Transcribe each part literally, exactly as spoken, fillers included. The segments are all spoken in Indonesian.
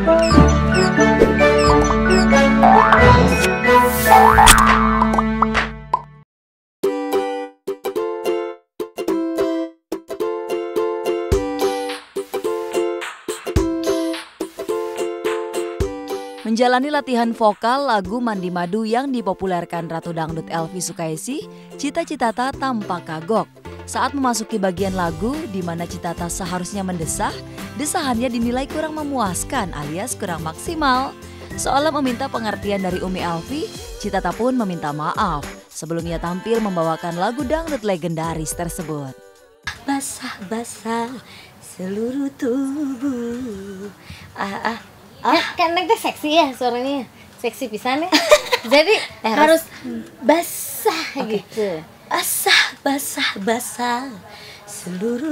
Menjalani latihan vokal lagu Mandi Madu yang dipopulerkan Ratu Dangdut Elvi Sukaesih, Cita Citata tampak kagok. Saat memasuki bagian lagu di mana Citata seharusnya mendesah, desahannya dinilai kurang memuaskan alias kurang maksimal. Seolah meminta pengertian dari Umi Elvi, Citata pun meminta maaf sebelum ia tampil membawakan lagu dangdut legendaris tersebut. Basah-basah seluruh tubuh, ah ah. Ah, kan neng teh seksi ya suaranya, seksi pisan ya. Jadi eh, harus basah okay. Gitu. Basah, basah, basah seluruh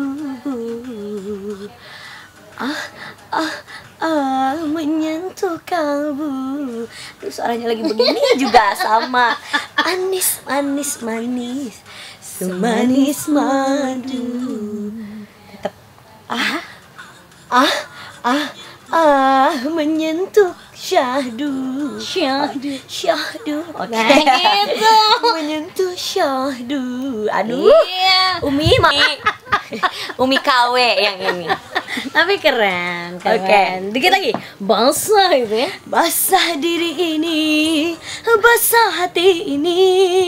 tubuh. Ah, ah, ah menyentuh kalbu. Duh, suaranya lagi begini juga sama. Anis, manis, manis, semanis madu. Tetap ah, ah, ah. Ah, menyentuh syahdu, syahdu, syahdu. Oke, okay. Nah, gitu. Menyentuh syahdu. Aduh, iya. Umi, ma Umi K W yang ini. Tapi keren, keren. Oke, okay. Dikit lagi. Basah itu ya. Basah diri ini, basah hati ini.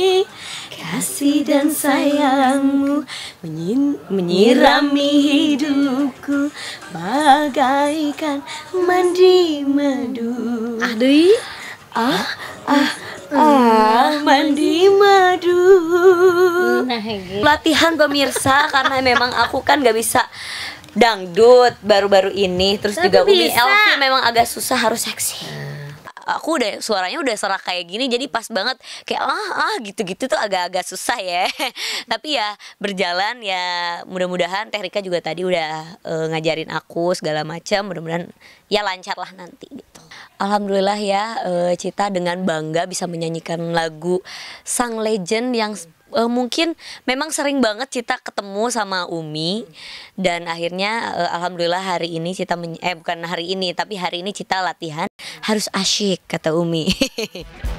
Kasih dan sayangmu menyin menyirami hidupku bagaikan mandi madu. Aduh, ah, ah, ah, mandi madu. Nah, gitu. Latihan pemirsa karena memang aku kan gak bisa dangdut baru-baru ini. Terus tapi juga Umi Elvi memang agak susah harus seksi. Aku udah suaranya udah serak kayak gini, jadi pas banget kayak ah ah gitu-gitu tuh agak-agak susah ya. Tapi ya berjalan ya, mudah-mudahan Teh Rika juga tadi udah uh, ngajarin aku segala macam, mudah-mudahan ya lancar lah nanti gitu. Alhamdulillah ya, uh, Cita dengan bangga bisa menyanyikan lagu sang legend yang Uh, mungkin memang sering banget Cita ketemu sama Umi dan akhirnya uh, alhamdulillah hari ini Cita eh bukan hari ini tapi hari ini Cita latihan harus asyik kata Umi.